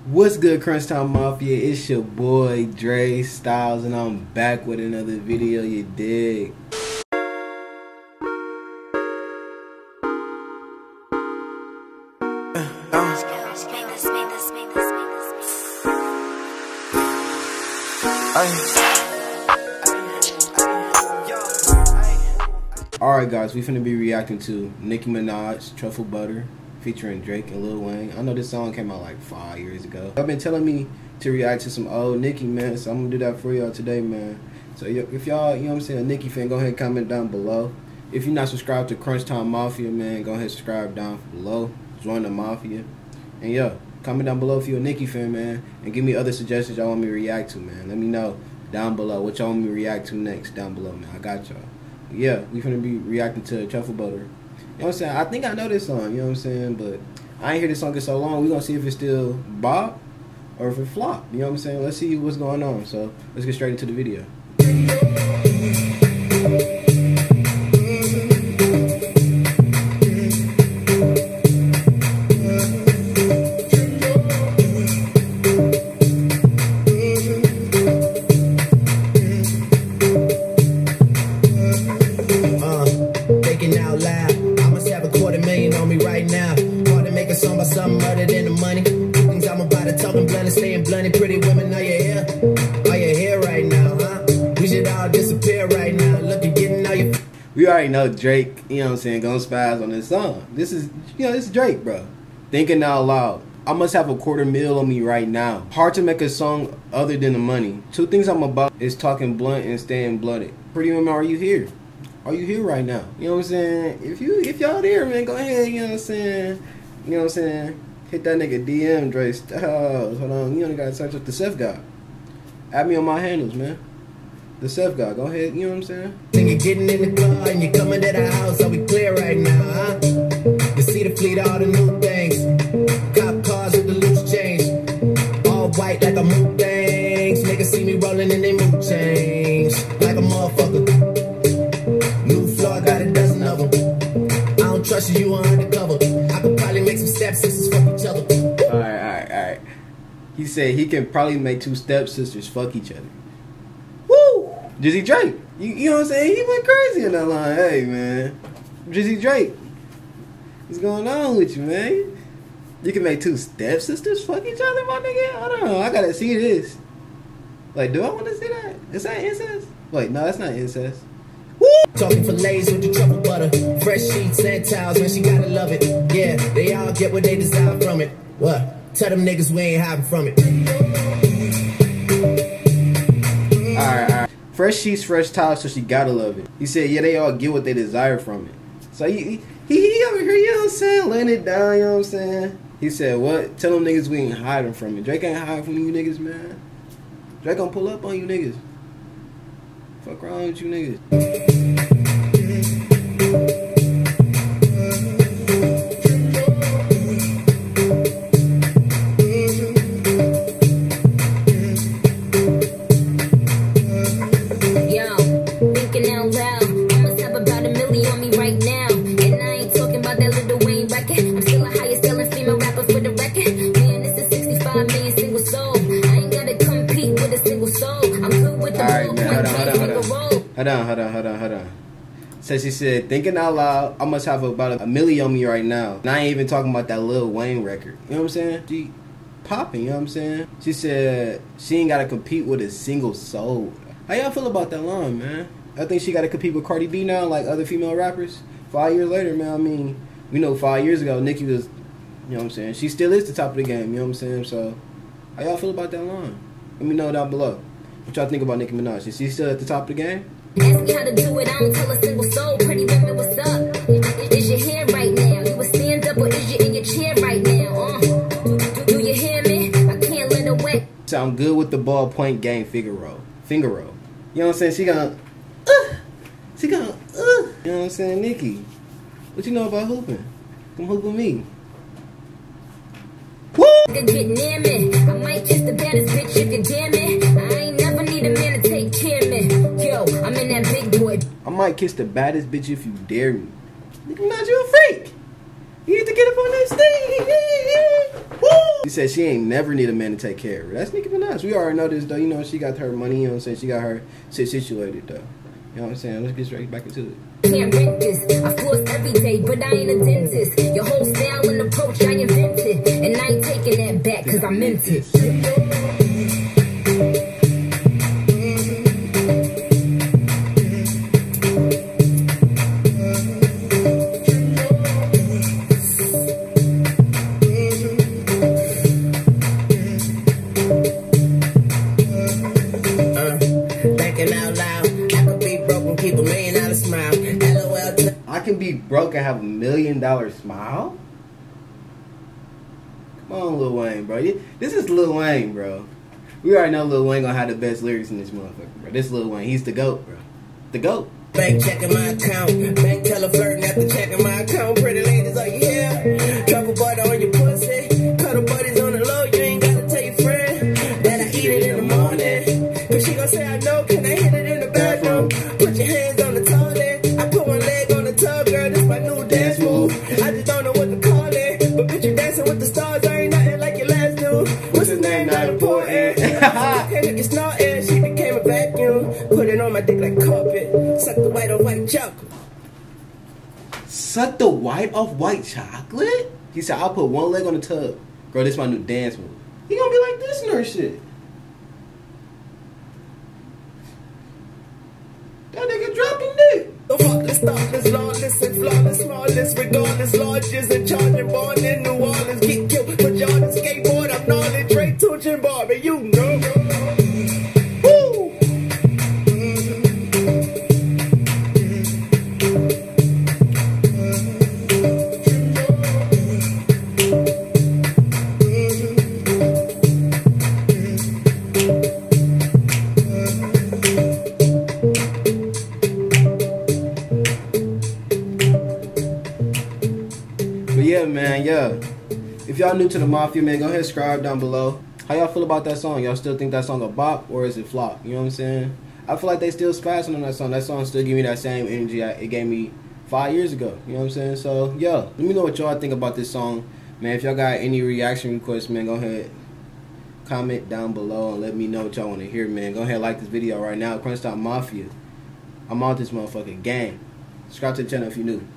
What's good, Crunch Time Mafia? It's your boy Dre Styles, and I'm back with another video. You dig? Alright guys, we finna be reacting to Nicki Minaj, Truffle Butter, featuring Drake and Lil Wayne. I know this song came out like 5 years ago. Y'all been telling me to react to some old Nicki, man, so I'm gonna do that for y'all today, man. So if y'all, you know what I'm saying, a Nicki fan, go ahead and comment down below. If you're not subscribed to Crunch Time Mafia, man, go ahead and subscribe down below. Join the Mafia. And yeah, comment down below if you're a Nicki fan, man, and give me other suggestions y'all want me to react to, man. Let me know down below what y'all want me to react to next down below, man. I got y'all. Yeah, we finna be reacting to Truffle Butter. You know what I'm saying? I think I know this song, you know what I'm saying? But I ain't hear this song in so long. We gonna see if it's still bop or if it flop. You know what I'm saying? Let's see what's going on. So let's get straight into the video. Out loud, I must have $250,000 on me right now. Hard to make a song about something other than the money. Things I'm about to talk and blunt and staying blunt. Pretty women, are you here? Are you here right now, huh? We should all disappear right now. Look, you're getting all your... We already know Drake, you know what I'm saying, gonna spaz on this song. This is, you know, this is Drake, bro. Thinking out loud. I must have $250,000 on me right now. Hard to make a song other than the money. Two things I'm about is talking blunt and staying blunted. Pretty women, are you here? Are you here right now? You know what I'm saying? If y'all there, man, go ahead, you know what I'm saying? You know what I'm saying? Hit that nigga DM, Dre Styles. Hold on, you only gotta search up the Seth guy. Add me on my handles, man. The Seth guy, go ahead, you know what I'm saying? Then you're getting in the car and you're coming to the house, are we clear right now, huh? You see the fleet, all the new things. Cop cars with the loose change. All white like a mood things. Niggas see me rolling and they mood change. Like a motherfucker. Got a dozen of them. I don't trust you, you are undercover. I could probably make some stepsisters fuck each other. Alright. He said he can probably make two stepsisters fuck each other. Woo! Drizzy Drake. You know what I'm saying? He went crazy in that line. Hey, man. Drizzy Drake. What's going on with you, man? You can make two stepsisters fuck each other, my nigga? I don't know. I gotta see this. Like, do I want to see that? Is that incest? Wait, no, that's not incest. Talking fillets with the truffle butter, fresh sheets and towels, man, she gotta love it. Yeah, they all get what they desire from it. What? Tell them niggas we ain't hiding from it. Alright. Fresh sheets, fresh towels, so she gotta love it. He said, yeah, they all get what they desire from it. So he over here, you know what I'm saying, laying it down, you know what I'm saying. He said, what? Tell them niggas we ain't hiding from it. Drake ain't hiding from you niggas, man. Drake gonna pull up on you niggas. Fuck wrong with you niggas. Hold on. So she said, thinking out loud, I must have about $1 million on me right now. And I ain't even talking about that Lil Wayne record. You know what I'm saying? She popping, you know what I'm saying? She said she ain't got to compete with a single soul. How y'all feel about that line, man? I think she got to compete with Cardi B now, like other female rappers. 5 years later, man, I mean, we know 5 years ago, Nicki was, you know what I'm saying? She still is the top of the game, you know what I'm saying? So, how y'all feel about that line? Let me know down below. What y'all think about Nicki Minaj? Is she still at the top of the game? Ask me how to do it, I don't tell a single soul. Pretty women, what's up? Is your hair right now? You a stand up or is you in your chair right now? Do you hear me? I can't let her wet. Sound good with the ballpoint game finger roll. You know what I'm saying? She gonna, you know what I'm saying? Nicki, what you know about hooping? Come hoop with me. Woo! Get near me. I might kiss the baddest bitch, you can damn it. I ain't never need a man to take care of me. Yo, I'm in that big boy. I might kiss the baddest bitch if you dare me. Nicki Minaj, you a freak. You need to get up on that stage. Woo! She said she ain't never need a man to take care of her. That's Nicki Minaj. We already know this, though. You know, she got her money, you know what I'm saying? She got her shit situated, though. You know what I'm saying? Let's get straight back into it. Can't rent this. I floss every day, but I ain't a dentist. Your whole style and approach I invented, and I ain't taking that back cause I meant it. Thinking out loud, I could be broke and keep $1 million smile. LOL. I can be broke and have $1 million smile? Come on, Lil Wayne, bro. This is Lil Wayne, bro. We already know Lil Wayne gonna have the best lyrics in this motherfucker, bro. This Lil Wayne. He's the GOAT, bro. The GOAT. Bank checking my account. Bank teller flirting after checking my account. Pretty ladies, are you here? Couple butter on your pussy. Cuddle buddies on the low. You ain't gotta tell your friend that I eat it in the morning. Cause she gon' say I know. Can I hit it in the bathroom? Put your hands on the toilet. I put one leg on the tub, girl. This my new dance move. I just don't know what to call it. But bitch, you dancing with the stars. I ain't nothing like your last dude. What's his name? Not important. Can't get snorting. She became a vacuum. Put it on my dick like carpet. Suck the white on white chocolate. Suck the white off white chocolate? He said, I'll put one leg on the tub. Girl, this my new dance move. He gonna be like this nurse shit. That nigga dropping dick. The heartless, thoughtless, lawless, and flawless, smallest, regardless, largest, and charging, born in New Orleans, get killed for Jordan, skateboard, I'm gnarly, Trey, Tunechi, and Barbie, you know. Woo! But yeah, man, yeah. If y'all new to the Mafia, man, go ahead and subscribe down below. How y'all feel about that song? Y'all still think that song a bop, or is it flop? You know what I'm saying? I feel like they still spazzing on that song. That song still give me that same energy it gave me 5 years ago. You know what I'm saying? So, yeah, let me know what y'all think about this song. Man, if y'all got any reaction requests, man, go ahead. Comment down below and let me know what y'all want to hear, man. Go ahead and like this video right now. Crunch Time Mafia. I'm out this motherfucking gang. Subscribe to the channel if you're new.